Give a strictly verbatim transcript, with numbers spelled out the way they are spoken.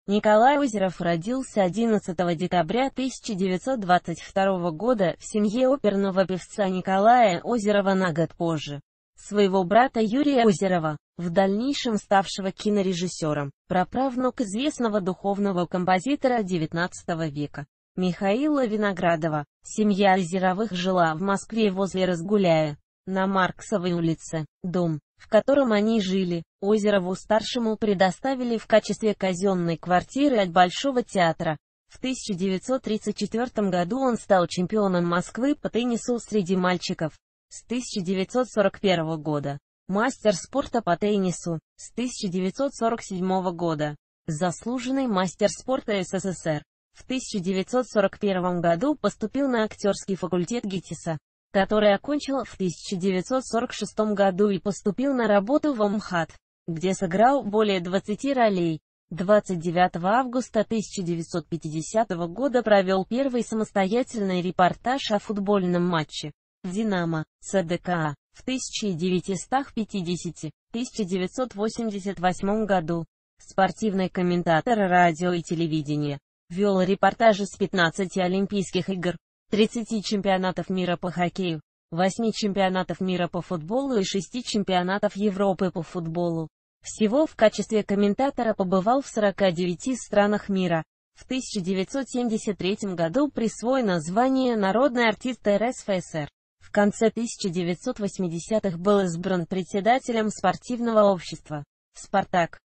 Николай Озеров родился одиннадцатого декабря тысяча девятьсот двадцать второго года в семье оперного певца Николая Озерова на год позже своего брата Юрия Озерова, в дальнейшем ставшего кинорежиссером, праправнук известного духовного композитора девятнадцатого века Михаила Виноградова. Семья Озеровых жила в Москве возле Разгуляя, на Марксовой улице. Дом, в котором они жили, Озерову-старшему предоставили в качестве казенной квартиры от Большого театра. В тысяча девятьсот тридцать четвёртом году он стал чемпионом Москвы по теннису среди мальчиков. С тысяча девятьсот сорок первого года. Мастер спорта по теннису. С тысяча девятьсот сорок седьмого года. Заслуженный мастер спорта СССР. В тысяча девятьсот сорок первом году поступил на актерский факультет ГИТИСа, который окончил в тысяча девятьсот сорок шестом году и поступил на работу в МХАТ, где сыграл более двадцати ролей. двадцать девятого августа тысяча девятьсот пятидесятого года провел первый самостоятельный репортаж о футбольном матче «Динамо» ЦДКА в тысяча девятьсот пятидесятом — тысяча девятьсот восемьдесят восьмом году. Спортивный комментатор радио и телевидения. Вел репортажи с пятнадцати Олимпийских игр, тридцати чемпионатов мира по хоккею, восьми чемпионатов мира по футболу и шести чемпионатов Европы по футболу. Всего в качестве комментатора побывал в сорока девяти странах мира. В тысяча девятьсот семьдесят третьем году присвоено звание «Народный артист РСФСР». В конце тысяча девятьсот восьмидесятых был избран председателем спортивного общества «Спартак».